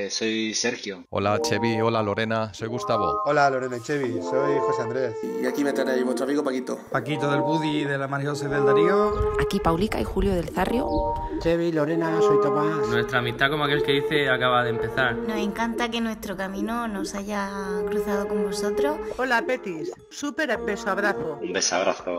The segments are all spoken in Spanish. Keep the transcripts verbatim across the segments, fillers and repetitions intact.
Eh, soy Sergio. Hola Chevi, hola Lorena, soy Gustavo. Hola Lorena y Chevi, soy José Andrés. Y aquí me tenéis, vuestro amigo Paquito. Paquito del Budi, de la María José del Darío. Aquí Paulica y Julio del Zarrio. Chevi, Lorena, soy Tomás. Nuestra amistad, como aquel que dice, acaba de empezar. Nos encanta que nuestro camino nos haya cruzado con vosotros. Hola Petis, súper beso abrazo. Un besabrazo.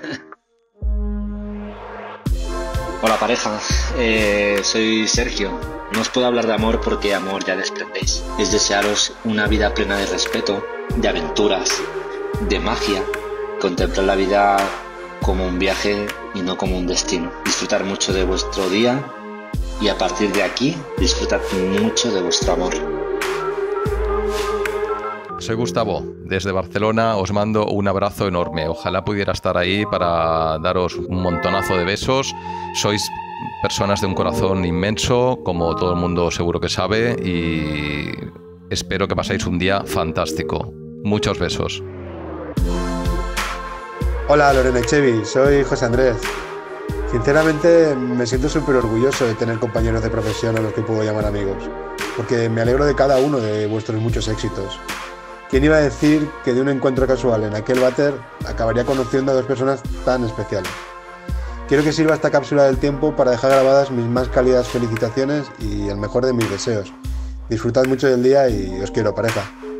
Hola pareja, eh, soy Sergio. No os puedo hablar de amor porque amor ya desprendéis. Es desearos una vida plena de respeto, de aventuras, de magia. Contemplar la vida como un viaje y no como un destino. Disfrutar mucho de vuestro día y a partir de aquí disfrutad mucho de vuestro amor. Soy Gustavo, desde Barcelona os mando un abrazo enorme. Ojalá pudiera estar ahí para daros un montonazo de besos. Sois personas de un corazón inmenso, como todo el mundo seguro que sabe, y espero que paséis un día fantástico. Muchos besos. Hola Lorena y Chevi, soy José Andrés. Sinceramente me siento súper orgulloso de tener compañeros de profesión a los que puedo llamar amigos, porque me alegro de cada uno de vuestros muchos éxitos. ¿Quién iba a decir que de un encuentro casual en aquel váter acabaría conociendo a dos personas tan especiales? Quiero que sirva esta cápsula del tiempo para dejar grabadas mis más cálidas felicitaciones y el mejor de mis deseos. Disfrutad mucho del día y os quiero, pareja.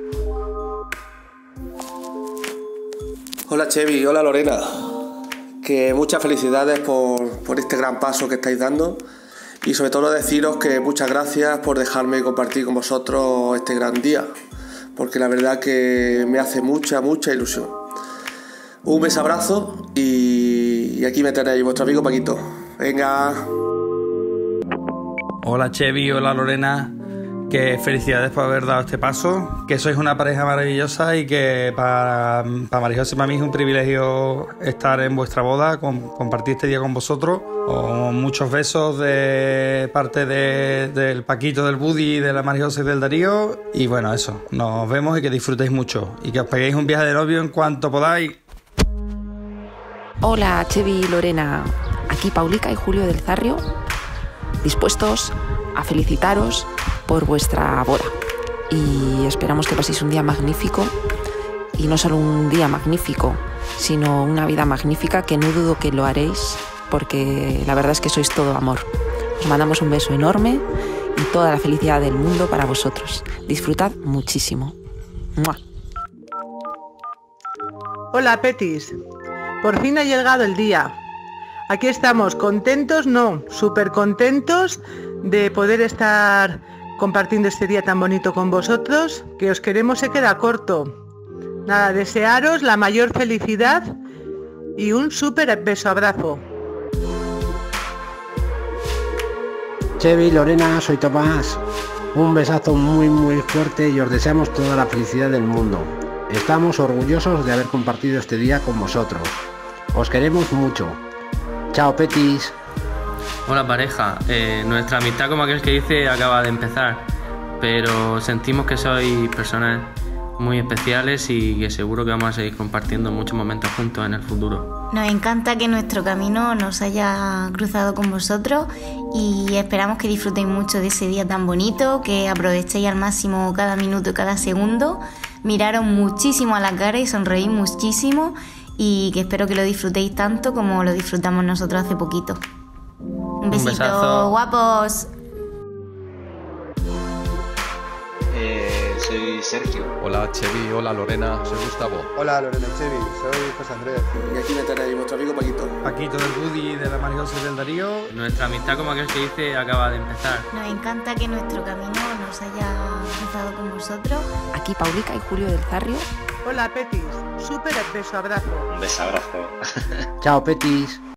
Hola Chevi, hola Lorena. Que muchas felicidades por, por este gran paso que estáis dando. Y sobre todo deciros que muchas gracias por dejarme compartir con vosotros este gran día. Porque la verdad que me hace mucha, mucha ilusión. Un besabrazo y, y aquí me tenéis, vuestro amigo Paquito. Venga. Hola Chevi, hola Lorena. Que felicidades por haber dado este paso. Que sois una pareja maravillosa y que para, para María José y para mí es un privilegio estar en vuestra boda, con, compartir este día con vosotros. Con muchos besos de parte de, del Paquito del Budi, de la María José del Darío. Y bueno, eso, nos vemos y que disfrutéis mucho. Y que os peguéis un viaje de novio en cuanto podáis. Hola Chevi y Lorena. Aquí Paulica y Julio del Zarrio. Dispuestos a felicitaros por vuestra boda. Y esperamos que paséis un día magnífico. Y no solo un día magnífico, sino una vida magnífica, que no dudo que lo haréis, porque la verdad es que sois todo amor. Os mandamos un beso enorme y toda la felicidad del mundo para vosotros. Disfrutad muchísimo. ¡Mua! Hola Petis, por fin ha llegado el día. Aquí estamos, contentos, no, súper contentos de poder estar compartiendo este día tan bonito con vosotros, que os queremos se queda corto. Nada, desearos la mayor felicidad y un súper beso abrazo. Chevi, Lorena, soy Tomás. Un besazo muy muy fuerte y os deseamos toda la felicidad del mundo. Estamos orgullosos de haber compartido este día con vosotros. Os queremos mucho. Chao Petis. Hola pareja, eh, nuestra amistad, como aquel que dice, acaba de empezar. Pero sentimos que sois personas muy especiales y que seguro que vamos a seguir compartiendo muchos momentos juntos en el futuro. Nos encanta que nuestro camino nos haya cruzado con vosotros y esperamos que disfrutéis mucho de ese día tan bonito, que aprovechéis al máximo cada minuto y cada segundo, miraros muchísimo a la cara y sonreír muchísimo, y que espero que lo disfrutéis tanto como lo disfrutamos nosotros hace poquito. Un besito, Un besazo. guapos. Eh, soy Sergio. Hola Chevi, hola Lorena, soy Gustavo. Hola Lorena y Chevi, soy José Andrés. Y aquí me tenéis, vuestro amigo Paquito. Paquito del Budi, de la María José del Darío. Nuestra amistad, como aquel que dice, acaba de empezar. Nos encanta que nuestro camino nos haya cruzado con vosotros. Aquí Paulica y Julio del Zarrio. Hola Petis, súper beso abrazo. Un besabrazo. Chao Petis.